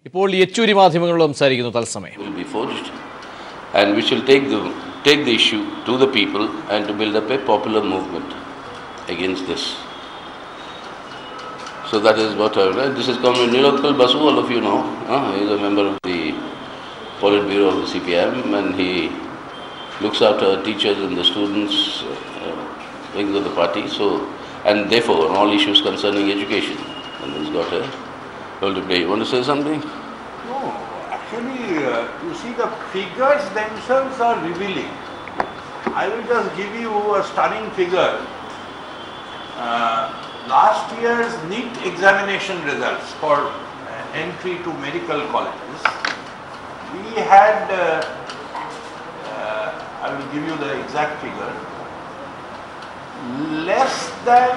ഇപ്പോൾ യെച്ചൂരി മാധ്യമങ്ങളും സംസാരിക്കുന്നു തത്സമയം. Will be forged, and we shall take the issue to the people and to build up a popular movement against this. So that is what I read. This is Comrade Nilokal Basu, all of you know. He is a member of the Politburo of the CPM, and he looks after teachers and the students wings of the party. So, and therefore on all issues concerning education, and he's got a role to play. You want to say something? No, actually, you see, the figures themselves are revealing. I will just give you a stunning figure. Last year's NEET examination results for entry to medical colleges, we had, I will give you the exact figure, less than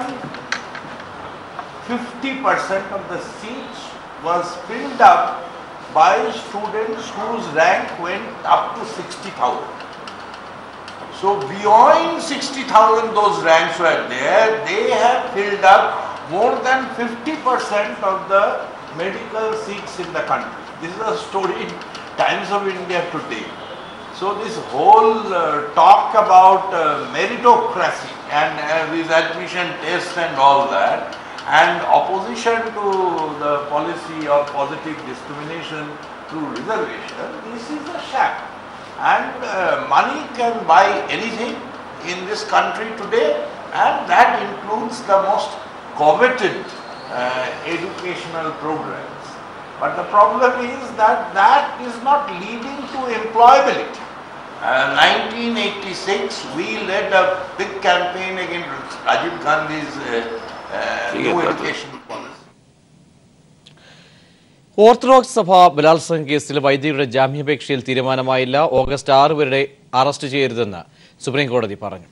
50% of the seats was filled up by students whose rank went up to 60,000. So beyond 60,000 those ranks were there, they have filled up more than 50% of the medical seats in the country. This is a story in Times of India today. So this whole talk about meritocracy and with admission tests and all that, and opposition to the policy of positive discrimination through reservation, this is a sham. And money can buy anything in this country today, and that includes the most coveted educational programs. But the problem is that that is not leading to employability. 1986, we led a big campaign against Rajiv Gandhi's new education policy. Orthodox സഭ ബലാത്സംഗ കേസിൽ വൈദികരുടെ ജാമ്യാപേക്ഷയിൽ തീരുമാനമായില്ല. August 6 വരെ arrest ചെയ്യരുതെന്ന് സുപ്രീംകോടതി പറഞ്ഞു.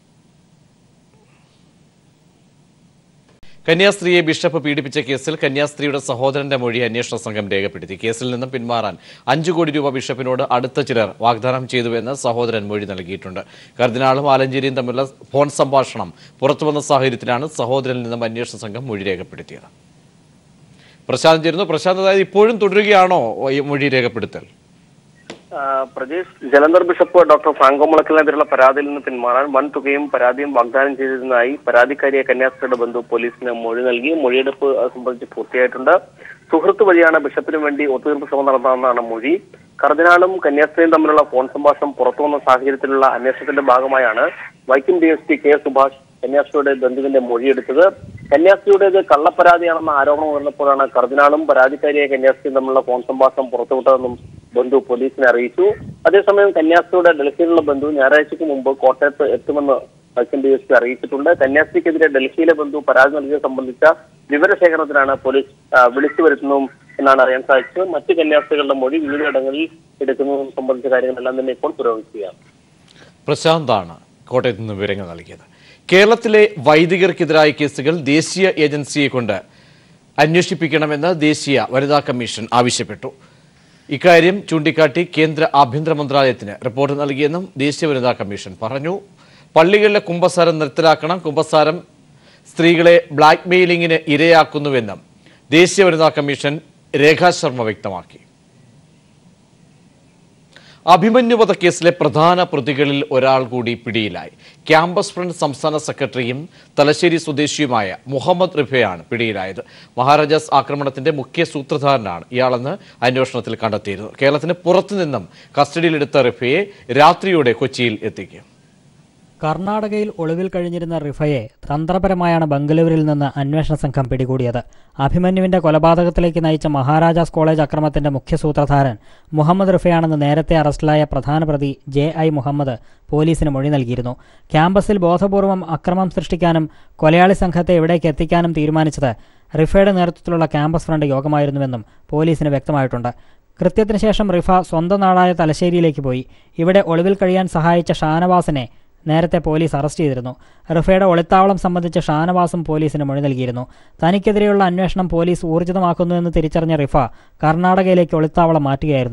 കന്യാസ്ത്രീയെ ബിഷപ്പ് പീഡിപ്പിച്ച കേസിൽ കന്യാസ്ത്രീയുടെ സഹോദരന്റെ മൊഴി അന്വേഷണ സംഘം രേഖപ്പെടുത്തി. കേസിൽ നിന്നും പിന്മാറാൻ 5 കോടി രൂപ ബിഷപ്പിനോട് അടുത്ത ചിലർ വാഗ്ദാനം ചെയ്തുവെന്ന് സഹോദരൻ മൊഴി നൽകിയിട്ടുണ്ട്. കർദിനാളും ആലഞ്ചേരിയും തമ്മിലുള്ള ഫോൺ സംഭാഷണം പുറത്തുവന്ന സാഹചര്യത്തിലാണ് സഹോദരനിൽ നിന്നും അന്വേഷണ സംഘം മൊഴി രേഖപ്പെടുത്തിയത്. പ്രശാന്ത് ചേരുന്നു. പ്രശാന്ത്, അതായത് ഇപ്പോഴും തുടരുകയാണോ മൊഴി രേഖപ്പെടുത്തൽ? Pradesh Jalandhar bishop doctor Franco മുളയ്ക്കലിനെതിരെയുള്ള പരാതിയിൽ നിന്ന് പിന്മാറാൻ വൻ തുകയും പരാതിയും വാഗ്ദാനം ചെയ്തിരുന്നതായി പരാതിക്കാരിയെ കന്യാസ്ത്രീയുടെ ബന്ധു പോലീസിന് മൊഴി നൽകി. മൊഴിയെടുപ്പ് സംബന്ധിച്ച് പൂർത്തിയായിട്ടുണ്ട്. സുഹൃത്ത് വഴിയാണ് ബിഷപ്പിന് വേണ്ടി ഒത്തുതീർപ്പ് ശ്രമം നടന്നതെന്നാണ് മൊഴി. കർദിനാളും കന്യാസ്ത്രീയും തമ്മിലുള്ള ഫോൺ സംഭാഷണം പുറത്തുവന്ന സാഹചര്യത്തിലുള്ള അന്വേഷണത്തിന്റെ ഭാഗമായാണ് വൈക്കം DSP K സുഭാഷ് കന്യാസ്ത്രീയുടെ ബന്ധുവിന്റെ മൊഴിയെടുത്തത്. കന്യാസ്ത്രീയുടേത് കള്ളപ്പരാതിയാണെന്ന ആരോപണം ഉയർന്നപ്പോഴാണ് കർദിനാളും പരാതിക്കാരിയായ കന്യാസ്ത്രീയും തമ്മിലുള്ള ഫോൺ സംഭാഷണം പുറത്തുവിട്ടതെന്നും ബന്ധു പോലീസിനെ അറിയിച്ചു. അതേസമയം കന്യാസ്ത്രീയുടെ ഡൽഹിയിലുള്ള ബന്ധു ഞായറാഴ്ചയ്ക്ക് മുമ്പ് കോട്ടയത്ത് എത്തുമെന്ന് വൈക്കം DSP അറിയിച്ചിട്ടുണ്ട്. കന്യാസ്ത്രീക്കെതിരെ ഡൽഹിയിലെ ബന്ധു പരാതി നൽകിയത് സംബന്ധിച്ച വിവരശേഖരണത്തിനാണ് പോലീസ് വിളിച്ചു വരുത്തുന്നതും എന്നാണ് അറിയാൻ സാധിച്ചത്. മറ്റ് കന്യാസ്ത്രീകളുടെ മൊഴി വിവിധയിടങ്ങളിൽ എടുക്കുന്നതും സംബന്ധിച്ച കാര്യങ്ങളെല്ലാം തന്നെ ഇപ്പോൾ പുരോഗമിക്കുകയാണ്. പ്രശാന്താണ് കോട്ടയത്ത് നിന്ന് വിവരങ്ങൾ നൽകിയത്. കേരളത്തിലെ വൈദികർക്കെതിരായ കേസുകൾ ദേശീയ ഏജൻസിയെ കൊണ്ട് അന്വേഷിപ്പിക്കണമെന്ന് ദേശീയ വനിതാ കമ്മീഷൻ ആവശ്യപ്പെട്ടു. ഇക്കാര്യം ചൂണ്ടിക്കാട്ടി കേന്ദ്ര ആഭ്യന്തര മന്ത്രാലയത്തിന് റിപ്പോർട്ട് നൽകിയെന്നും ദേശീയ വനിതാ കമ്മീഷൻ പറഞ്ഞു. പള്ളികളിലെ കുമ്പസാരം നിർത്തലാക്കണം, കുമ്പസാരം സ്ത്രീകളെ ബ്ലാക്ക്മെയിലിംഗിന് ഇരയാക്കുന്നുവെന്നും ദേശീയ വനിതാ കമ്മീഷൻ രേഖാ ശർമ്മ വ്യക്തമാക്കി. അഭിമന്യു വധക്കേസിലെ പ്രധാന പ്രതികളിൽ ഒരാൾ കൂടി പിടിയിലായി. ക്യാമ്പസ് ഫ്രണ്ട് സംസ്ഥാന സെക്രട്ടറിയും തലശ്ശേരി സ്വദേശിയുമായ മുഹമ്മദ് റിഫയാണ് പിടിയിലായത്. മഹാരാജാസ് ആക്രമണത്തിന്റെ മുഖ്യ സൂത്രധാരനാണ് ഇയാളെന്ന് അന്വേഷണത്തിൽ കണ്ടെത്തിയിരുന്നു. കേരളത്തിന് പുറത്തുനിന്നും കസ്റ്റഡിയിലെടുത്ത റിഫയെ രാത്രിയോടെ കൊച്ചിയിൽ എത്തിക്കും. കർണാടകയിൽ ഒളിവിൽ കഴിഞ്ഞിരുന്ന റിഫയെ തന്ത്രപരമായാണ് ബംഗളൂരുവിൽ നിന്ന് അന്വേഷണ സംഘം പിടികൂടിയത്. അഭിമന്യുവിന്റെ കൊലപാതകത്തിലേക്ക് നയിച്ച മഹാരാജാസ് കോളേജ് അക്രമത്തിന്റെ മുഖ്യ സൂത്രധാരൻ മുഹമ്മദ് റിഫയാണെന്ന് നേരത്തെ അറസ്റ്റിലായ പ്രധാന പ്രതി JI മുഹമ്മദ് പോലീസിന് മൊഴി നൽകിയിരുന്നു. ക്യാമ്പസിൽ ബോധപൂർവം അക്രമം സൃഷ്ടിക്കാനും കൊലയാളി സംഘത്തെ എവിടേക്ക് എത്തിക്കാനും തീരുമാനിച്ചത് റിഫയുടെ നേതൃത്വത്തിലുള്ള ക്യാമ്പസ് ഫ്രണ്ട് യോഗമായിരുന്നുവെന്നും പോലീസിന് വ്യക്തമായിട്ടുണ്ട്. കൃത്യത്തിന് ശേഷം റിഫ സ്വന്തം നാടായ തലശ്ശേരിയിലേക്ക് പോയി. ഇവിടെ ഒളിവിൽ കഴിയാൻ സഹായിച്ച ഷാനവാസിനെ നേരത്തെ പോലീസ് അറസ്റ്റ് ചെയ്തിരുന്നു. റിഫയുടെ ഒളിത്താവളം സംബന്ധിച്ച് ഷാനവാസും പോലീസിന് മൊഴി നൽകിയിരുന്നു. തനിക്കെതിരെയുള്ള അന്വേഷണം പോലീസ് ഊർജിതമാക്കുന്നുവെന്ന് തിരിച്ചറിഞ്ഞ റിഫ കർണാടകയിലേക്ക് ഒളിത്താവളം മാറ്റുകയായിരുന്നു.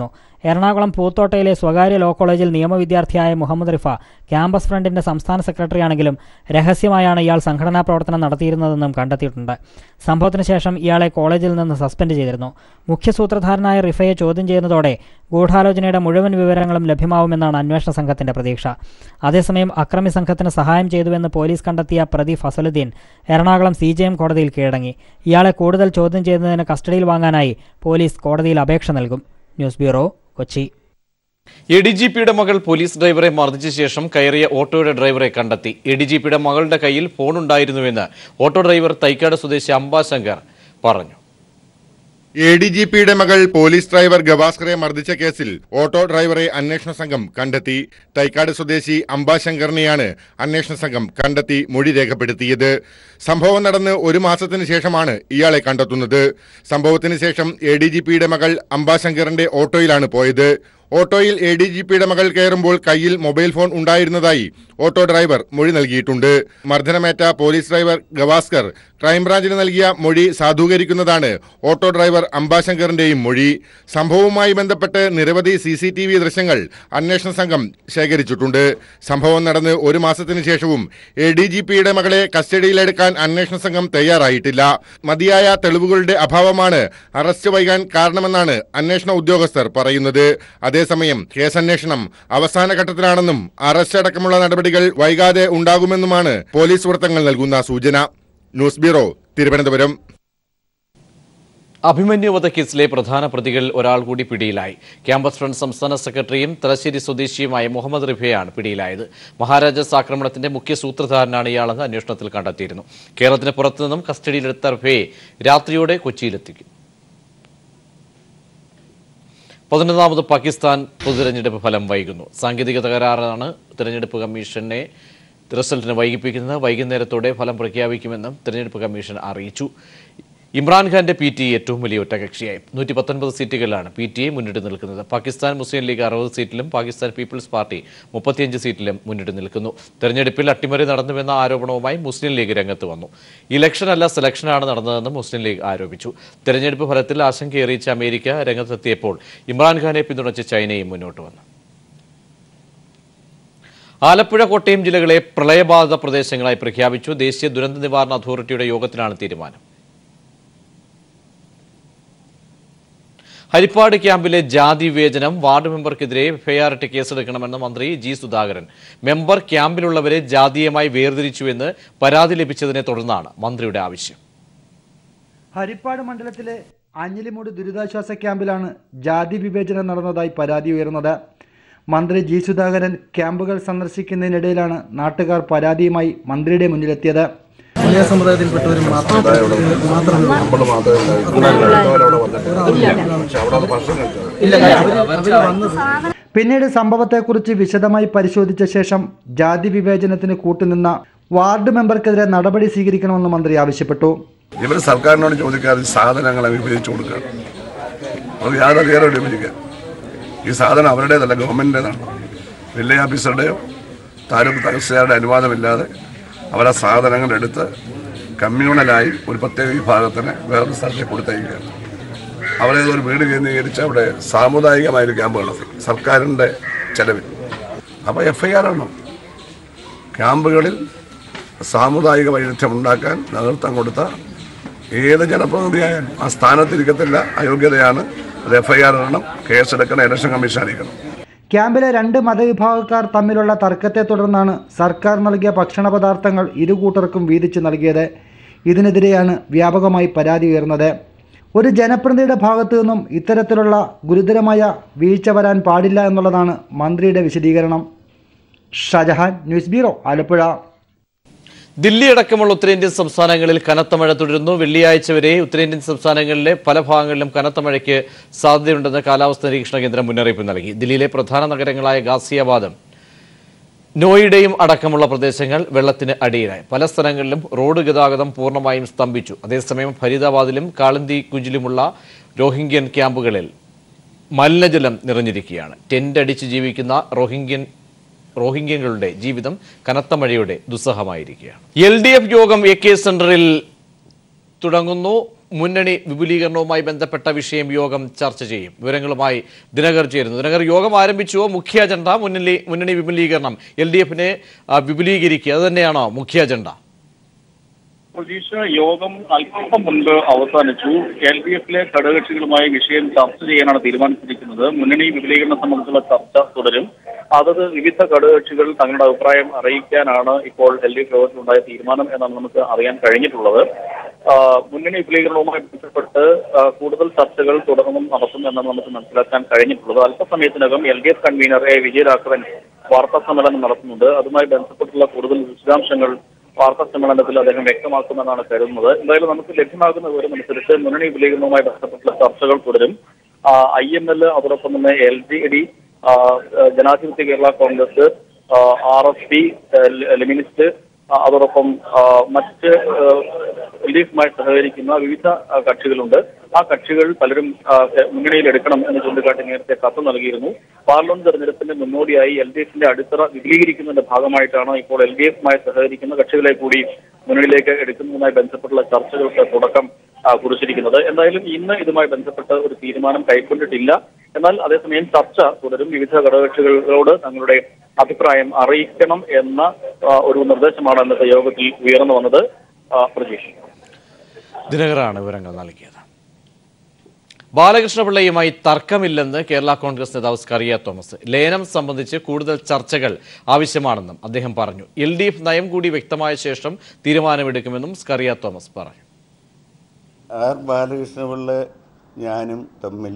എറണാകുളം പൂത്തോട്ടയിലെ സ്വകാര്യ ലോ കോളേജിൽ നിയമവിദ്യാർത്ഥിയായ മുഹമ്മദ് റിഫ ക്യാമ്പസ് ഫ്രണ്ടിന്റെ സംസ്ഥാന സെക്രട്ടറിയാണെങ്കിലും രഹസ്യമായാണ് ഇയാൾ സംഘടനാ പ്രവർത്തനം നടത്തിയിരുന്നതെന്നും കണ്ടെത്തിയിട്ടുണ്ട്. സംഭവത്തിന് ശേഷം ഇയാളെ കോളേജിൽ നിന്ന് സസ്പെൻഡ് ചെയ്തിരുന്നു. മുഖ്യ സൂത്രധാരനായ റിഫയെ ചോദ്യം ചെയ്യുന്നതോടെ ഗൂഢാലോചനയുടെ മുഴുവൻ വിവരങ്ങളും ലഭ്യമാവുമെന്നാണ് അന്വേഷണ സംഘത്തിന്റെ പ്രതീക്ഷ. അതേസമയം അക്രമി സംഘത്തിന് സഹായം ചെയ്തുവെന്ന് പോലീസ് കണ്ടെത്തിയ പ്രതി ഫസലുദ്ദീൻ എറണാകുളം CJM കോടതിയിൽ കീഴടങ്ങി. ഇയാളെ കൂടുതൽ ചോദ്യം ചെയ്യുന്നതിന് കസ്റ്റഡിയിൽ വാങ്ങാനായി പോലീസ് കോടതിയിൽ അപേക്ഷ നൽകും. News bureau, Kochi. ADGPയുടെ മകൾ പോലീസ് ഡ്രൈവറെ മർദ്ദിച്ച ശേഷം കയറിയ ഓട്ടോയുടെ ഡ്രൈവറെ കണ്ടെത്തി. ADGPയുടെ മകളുടെ കയ്യിൽ ഫോണുണ്ടായിരുന്നുവെന്ന് ഓട്ടോ ഡ്രൈവർ തൈക്കാട് സ്വദേശി അംബാശങ്കർ പറഞ്ഞു. ADGPയുടെ മകൾ പോലീസ് ഡ്രൈവർ ഗവാസ്കറെ മർദ്ദിച്ച കേസിൽ ഓട്ടോ ഡ്രൈവറെ അന്വേഷണ സംഘം കണ്ടെത്തി. തൈക്കാട് സ്വദേശി അംബാശങ്കറിനെയാണ് അന്വേഷണ സംഘം കണ്ടെത്തി മൊഴി രേഖപ്പെടുത്തിയത്. സംഭവം നടന്ന് 1 മാസത്തിന് ശേഷമാണ് ഇയാളെ കണ്ടെത്തുന്നത്. സംഭവത്തിന് ശേഷം ADGPയുടെ മകൾ അംബാശങ്കറിന്റെ ഓട്ടോയിലാണ് പോയത്. ഓട്ടോയിൽ ADGPയുടെ മകൾ കയറുമ്പോൾ കയ്യിൽ മൊബൈൽ ഫോൺ ഉണ്ടായിരുന്നതായി ഓട്ടോ ഡ്രൈവർ മൊഴി നൽകിയിട്ടുണ്ട്. മർദ്ദനമേറ്റ പോലീസ് ഡ്രൈവർ ഗവാസ്കർ ക്രൈംബ്രാഞ്ചിന് നൽകിയ മൊഴി സാധൂകരിക്കുന്നതാണ് ഓട്ടോ ഡ്രൈവർ അംബാശങ്കറിന്റെയും മൊഴി. സംഭവവുമായി ബന്ധപ്പെട്ട് നിരവധി CCTV ദൃശ്യങ്ങൾ അന്വേഷണ സംഘം ശേഖരിച്ചിട്ടുണ്ട്. സംഭവം നടന്ന് 1 മാസത്തിന് ശേഷവും ADGPയുടെ മകളെ കസ്റ്റഡിയിലെടുക്കാൻ അന്വേഷണ സംഘം തയ്യാറായിട്ടില്ല. മതിയായ തെളിവുകളുടെ അഭാവമാണ് അറസ്റ്റ് വൈകാൻ കാരണമെന്നാണ് അന്വേഷണ ഉദ്യോഗസ്ഥർ പറയുന്നത്. അതേസമയം കേസന്വേഷണം അവസാന ഘട്ടത്തിലാണെന്നും അറസ്റ്റ് അടക്കമുള്ള നടപടികൾ വൈകാതെ ഉണ്ടാകുമെന്നുമാണ് പോലീസ് വൃത്തങ്ങൾ നൽകുന്ന സൂചന. News bureau, Thiruvananthapuram. അഭിമന്യു വധക്കേസിലെ പ്രധാന പ്രതികൾ ഒരാൾ കൂടി പിടിയിലായി. ക്യാമ്പസ് ഫ്രണ്ട് സംസ്ഥാന സെക്രട്ടറിയും തലശ്ശേരി സ്വദേശിയുമായ മുഹമ്മദ് റിഫയാണ് പിടിയിലായത്. മഹാരാജാസ് ആക്രമണത്തിന്റെ മുഖ്യ സൂത്രധാരനാണ് ഇയാളെന്ന് അന്വേഷണത്തിൽ കണ്ടെത്തിയിരുന്നു. കേരളത്തിന് പുറത്തുനിന്നും കസ്റ്റഡിയിലെടുത്ത റിഫയെ രാത്രിയോടെ കൊച്ചിയിലെത്തിക്കും. 11ാമത് പാകിസ്ഥാൻ പൊതുതെരഞ്ഞെടുപ്പ് ഫലം വൈകുന്നു. സാങ്കേതിക തകരാറാണ് തെരഞ്ഞെടുപ്പ് കമ്മീഷനെ റിസൾട്ടിന് വൈകിപ്പിക്കുന്നത്. വൈകുന്നേരത്തോടെ ഫലം പ്രഖ്യാപിക്കുമെന്നും തെരഞ്ഞെടുപ്പ് കമ്മീഷൻ അറിയിച്ചു. ഇമ്രാൻഖാന്റെ PTA ഏറ്റവും വലിയ ഒറ്റകക്ഷിയായി 119 സീറ്റുകളിലാണ് PTA മുന്നിട്ട് നിൽക്കുന്നത്. പാകിസ്ഥാൻ മുസ്ലിം ലീഗ് 60 സീറ്റിലും പാകിസ്ഥാൻ പീപ്പിൾസ് പാർട്ടി 35 സീറ്റിലും മുന്നിട്ട് നിൽക്കുന്നു. തെരഞ്ഞെടുപ്പിൽ അട്ടിമറി നടന്നുവെന്ന ആരോപണവുമായി മുസ്ലിം ലീഗ് രംഗത്ത് വന്നു. ഇലക്ഷനല്ല സെലക്ഷനാണ് നടന്നതെന്ന് മുസ്ലിം ലീഗ് ആരോപിച്ചു. തെരഞ്ഞെടുപ്പ് ഫലത്തിൽ ആശങ്കയറിയിച്ച അമേരിക്ക രംഗത്തെത്തിയപ്പോൾ ഇമ്രാൻഖാനെ പിന്തുണച്ച് ചൈനയും മുന്നോട്ട് വന്നു. ആലപ്പുഴ, കോട്ടയം ജില്ലകളെ പ്രളയബാധിത പ്രദേശങ്ങളായി പ്രഖ്യാപിച്ചു. ദേശീയ ദുരന്ത നിവാരണ അതോറിറ്റിയുടെ യോഗത്തിലാണ് തീരുമാനം. ഹരിപ്പാട് ക്യാമ്പിലെ ജാതി വിവേചനം, വാർഡ് മെമ്പർക്കെതിരെ FIR കേസെടുക്കണമെന്ന് മന്ത്രി G. സുധാകരൻ. മെമ്പർ ക്യാമ്പിലുള്ളവരെ ജാതീയമായി വേർതിരിച്ചുവെന്ന് പരാതി ലഭിച്ചതിനെ തുടർന്നാണ് മന്ത്രിയുടെ ആവശ്യം. ഹരിപ്പാട് മണ്ഡലത്തിലെ അഞ്ഞിലിമൂട് ദുരിതാശ്വാസ ക്യാമ്പിലാണ് ജാതി വിവേചനം നടന്നതായി പരാതി ഉയർന്നത്. മന്ത്രി G. സുധാകരൻ ക്യാമ്പുകൾ സന്ദർശിക്കുന്നതിനിടയിലാണ് നാട്ടുകാർ പരാതിയുമായി മന്ത്രിയുടെ മുന്നിലെത്തിയത്. സമുദായത്തിൽപ്പെട്ടവരും പിന്നീട് സംഭവത്തെക്കുറിച്ച് വിശദമായി പരിശോധിച്ച ശേഷം ജാതി വിവേചനത്തിന് കൂട്ടുനിന്ന വാർഡ് മെമ്പർക്കെതിരെ നടപടി സ്വീകരിക്കണമെന്ന് മന്ത്രി ആവശ്യപ്പെട്ടു. ഇവർ സർക്കാരിനോട് ചോദിക്കാതെ സാധനങ്ങളെ വിഭജിച്ചു കൊടുക്കുക. അത് യാതൊരു വിഭജിക്കുക. ഈ സാധനം അവരുടേതല്ല, ഗവൺമെൻറ്റിൻ്റെതാണ്. വില്ലേജ് ഓഫീസറുടെയോ താലൂക്ക് തഹസിൽദാരുടെ അനുവാദമില്ലാതെ അവരാ സാധനങ്ങൾ എടുത്ത് കമ്മ്യൂണലായി ഒരു പ്രത്യേക വിഭാഗത്തിന് വേറൊരു സ്ഥലത്തേക്ക് കൊടുത്തയക്കുകയാണ്. അവരേതൊരു വീട് കേന്ദ്രീകരിച്ച് അവിടെ സാമുദായികമായൊരു ക്യാമ്പ് നടത്തി സർക്കാരിൻ്റെ ചെലവിൽ. അപ്പോൾ FIR ആണോ? ക്യാമ്പുകളിൽ സാമുദായിക വൈരുദ്ധ്യം ഉണ്ടാക്കാൻ നേതൃത്വം കൊടുത്ത ഏത് ജനപ്രതിനിധിയായാലും ആ സ്ഥാനത്തിരിക്കത്തില്ല, അയോഗ്യതയാണ്. അത് FIR ഇടണം, കേസെടുക്കണം, ഇലക്ഷൻ കമ്മീഷൻ അറിയിക്കണം. ക്യാമ്പിലെ 2 മതവിഭാഗക്കാർ തമ്മിലുള്ള തർക്കത്തെ തുടർന്നാണ് സർക്കാർ നൽകിയ ഭക്ഷണ പദാർത്ഥങ്ങൾ ഇരുകൂട്ടർക്കും വീതിച്ച് നൽകിയത്. ഇതിനെതിരെയാണ് വ്യാപകമായി പരാതി ഉയർന്നത്. ഒരു ജനപ്രതിനിധിയുടെ ഭാഗത്തു നിന്നും ഇത്തരത്തിലുള്ള ഗുരുതരമായ വീഴ്ച വരാൻ പാടില്ല എന്നുള്ളതാണ് മന്ത്രിയുടെ വിശദീകരണം. Shajahan, news bureau, Alappuzha. ദില്ലി അടക്കമുള്ള ഉത്തരേന്ത്യൻ സംസ്ഥാനങ്ങളിൽ കനത്ത മഴ തുടരുന്നു. വെള്ളിയാഴ്ച വരെ ഉത്തരേന്ത്യൻ സംസ്ഥാനങ്ങളിലെ പല ഭാഗങ്ങളിലും കനത്ത മഴയ്ക്ക് സാധ്യതയുണ്ടെന്ന് കാലാവസ്ഥാ നിരീക്ഷണ കേന്ദ്രം മുന്നറിയിപ്പ് നൽകി. ദില്ലിയിലെ പ്രധാന നഗരങ്ങളായ ഗാസിയാബാദും നോയിഡയും അടക്കമുള്ള പ്രദേശങ്ങൾ വെള്ളത്തിന് അടിയിലായി. പല സ്ഥലങ്ങളിലും റോഡ് ഗതാഗതം പൂർണ്ണമായും സ്തംഭിച്ചു. അതേസമയം ഫരീദാബാദിലും കാളന്തി കുഞ്ചിലുമുള്ള റോഹിംഗ്യൻ ക്യാമ്പുകളിൽ മലിനജലം നിറഞ്ഞിരിക്കുകയാണ്. ടെന്റ് അടിച്ച് ജീവിക്കുന്ന റോഹിംഗ്യകളുടെ ജീവിതം കനത്ത മഴയുടെ ദുസ്സഹമായിരിക്കുകയാണ്. LDF യോഗം AK സെന്ററിൽ തുടങ്ങുന്നു. മുന്നണി വിപുലീകരണവുമായി ബന്ധപ്പെട്ട വിഷയം യോഗം ചർച്ച ചെയ്യും. വിവരങ്ങളുമായി ദിനകർ ചേരുന്നു. ദിനകർ, യോഗം ആരംഭിച്ചുവോ? മുഖ്യ അജണ്ട മുന്നണി വിപുലീകരണം, LDF-നെ വിപുലീകരിക്കുക, അത് തന്നെയാണോ മുഖ്യ അജണ്ട? യോഗം അല്പം മുൻപ് അവസാനിച്ചു. LDF-ലെ ഘടകകക്ഷികളുമായി വിഷയം ചർച്ച ചെയ്യാനാണ് തീരുമാനിച്ചിരിക്കുന്നത്. മുന്നണി വിപുലീകരണം സംബന്ധിച്ചുള്ള ചർച്ച തുടരും. അതത് വിവിധ ഘടകകക്ഷികൾ തങ്ങളുടെ അഭിപ്രായം അറിയിക്കാനാണ് ഇപ്പോൾ LDF യോഗത്തിലുണ്ടായ തീരുമാനം എന്നാണ് നമുക്ക് അറിയാൻ കഴിഞ്ഞിട്ടുള്ളത്. മുന്നണി വിപുലീകരണവുമായി ബന്ധപ്പെട്ട് കൂടുതൽ ചർച്ചകൾ തുടർന്നും നടത്തും എന്നാണ് നമുക്ക് മനസ്സിലാക്കാൻ കഴിഞ്ഞിട്ടുള്ളത്. അല്പസമയത്തിനകം LDF കൺവീനർ വിജയരാഘവൻ വാർത്താ സമ്മേളനം നടത്തുന്നുണ്ട്. അതുമായി ബന്ധപ്പെട്ടുള്ള കൂടുതൽ വിശദാംശങ്ങൾ വാർത്താ സമ്മേളനത്തിൽ അദ്ദേഹം വ്യക്തമാക്കുമെന്നാണ് കരുതുന്നത്. എന്തായാലും നമുക്ക് ലഭ്യമാകുന്ന വിവരമനുസരിച്ച് മുന്നണി വിപുലീകരണവുമായി ബന്ധപ്പെട്ടുള്ള ചർച്ചകൾ തുടരും. IML, അതോടൊപ്പം തന്നെ LGD, ജനാധിപത്യ കേരള കോൺഗ്രസ്, RSP, ലെമിനിസ്റ്റ്, അതോടൊപ്പം മറ്റ് LDF-മായി സഹകരിക്കുന്ന വിവിധ കക്ഷികളുണ്ട്. ആ കക്ഷികൾ പലരും മുന്നണിയിൽ എടുക്കണം എന്ന് ചൂണ്ടിക്കാട്ടി നേരത്തെ കത്ത് നൽകിയിരുന്നു. പാർലമെന്റ് തെരഞ്ഞെടുപ്പിന്റെ മുന്നോടിയായി LDF-ന്റെ അടിത്തറ വിപുലീകരിക്കുന്നതിന്റെ ഭാഗമായിട്ടാണ് ഇപ്പോൾ LDF-മായി സഹകരിക്കുന്ന കക്ഷികളെ കൂടി മുന്നണിയിലേക്ക് എടുക്കുന്നതുമായി ബന്ധപ്പെട്ടുള്ള ചർച്ചകൾക്ക് തുടക്കം കുറിച്ചിരിക്കുന്നത്. എന്തായാലും ഇന്ന് ഇതുമായി ബന്ധപ്പെട്ട് ഒരു തീരുമാനം കൈക്കൊണ്ടിട്ടില്ല. എന്നാൽ അതേസമയം ചർച്ച തുടരും. വിവിധ ഘടകകക്ഷികളോട് തങ്ങളുടെ അഭിപ്രായം അറിയിക്കണം എന്ന ഒരു നിർദ്ദേശമാണ് ഇന്നത്തെ യോഗത്തിൽ ഉയർന്നു വന്നത്. പ്രജീഷ്, ദിനകറാണ് വിവരങ്ങൾ നൽകിയത്. ബാലകൃഷ്ണപിള്ളയുമായി തർക്കമില്ലെന്ന് കേരള കോൺഗ്രസ് നേതാവ് സ്കറിയ തോമസ്. ലയനം സംബന്ധിച്ച് കൂടുതൽ ചർച്ചകൾ ആവശ്യമാണെന്നും അദ്ദേഹം പറഞ്ഞു. LDF നയം കൂടി വ്യക്തമായ ശേഷം തീരുമാനമെടുക്കുമെന്നും സ്കറിയ തോമസ് പറഞ്ഞു. ബാലകൃഷ്ണപിള്ള ഞാനും തമ്മിൽ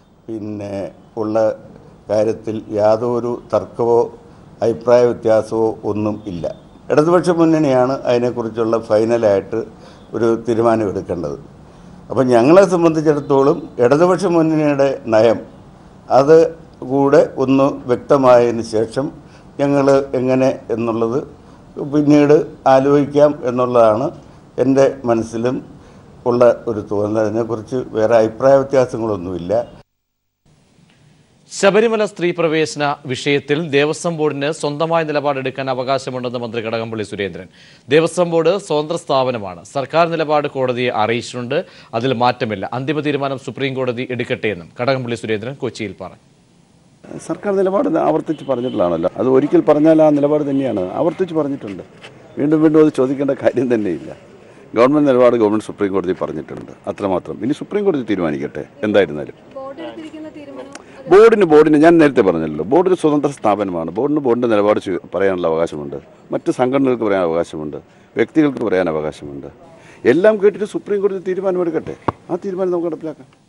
ഉള്ള കാര്യത്തിൽ യാതൊരു തർക്കമോ അഭിപ്രായ വ്യത്യാസമോ ഒന്നും ഇല്ല. ഇടതുപക്ഷ മുന്നണിയാണ് അതിനെക്കുറിച്ചുള്ള ഫൈനലായിട്ട് ഒരു തീരുമാനമെടുക്കേണ്ടത്. അപ്പം ഞങ്ങളെ സംബന്ധിച്ചിടത്തോളം ഇടതുപക്ഷ മുന്നണിയുടെ നയം അത് കൂടെ ഒന്ന് വ്യക്തമായതിന് ശേഷം ഞങ്ങൾ എങ്ങനെ എന്നുള്ളത് പിന്നീട് ആലോചിക്കാം എന്നുള്ളതാണ് എൻ്റെ മനസ്സിലും ഉള്ള ഒരു തോന്നൽ. അതിനെക്കുറിച്ച് വേറെ അഭിപ്രായ വ്യത്യാസങ്ങളൊന്നുമില്ല. ശബരിമല സ്ത്രീ പ്രവേശന വിഷയത്തിൽ ദേവസ്വം ബോർഡിന് സ്വന്തമായ നിലപാടെടുക്കാൻ അവകാശമുണ്ടെന്ന് മന്ത്രി കടകംപള്ളി സുരേന്ദ്രൻ. ദേവസ്വം ബോർഡ് സ്വതന്ത്ര സ്ഥാപനമാണ്. സർക്കാർ നിലപാട് കോടതിയെ അറിയിച്ചിട്ടുണ്ട്. അതിൽ മാറ്റമില്ല. അന്തിമ തീരുമാനം സുപ്രീം കോടതി എടുക്കട്ടെ എന്നും കടകംപള്ളി സുരേന്ദ്രൻ കൊച്ചിയിൽ പറഞ്ഞു. സർക്കാർ നിലപാട് ആവർത്തിച്ച് പറഞ്ഞിട്ടുള്ളതാണല്ലോ. അത് ഒരിക്കൽ പറഞ്ഞാൽ ആ നിലപാട് തന്നെയാണ്. ആവർത്തിച്ച് പറഞ്ഞിട്ടുണ്ട്. വീണ്ടും വീണ്ടും അത് ചോദിക്കേണ്ട കാര്യം തന്നെയില്ല. ഗവൺമെൻറ് നിലപാട് ഗവൺമെൻറ് സുപ്രീം കോടതി പറഞ്ഞിട്ടുണ്ട്. അത്രമാത്രം. ഇനി സുപ്രീം കോടതി തീരുമാനിക്കട്ടെ. എന്തായിരുന്നാലും ബോർഡിന് ഞാൻ നേരത്തെ പറഞ്ഞല്ലോ, ബോർഡ് ഒരു സ്വതന്ത്ര സ്ഥാപനമാണ്. ബോർഡിൻ്റെ നിലപാട് പറയാനുള്ള അവകാശമുണ്ട്. മറ്റ് സംഘടനകൾക്ക് പറയാൻ അവകാശമുണ്ട്. വ്യക്തികൾക്ക് പറയാൻ അവകാശമുണ്ട്. എല്ലാം കേട്ടിട്ട് സുപ്രീം കോടതി തീരുമാനമെടുക്കട്ടെ. ആ തീരുമാനം നമുക്ക് നടപ്പിലാക്കാം.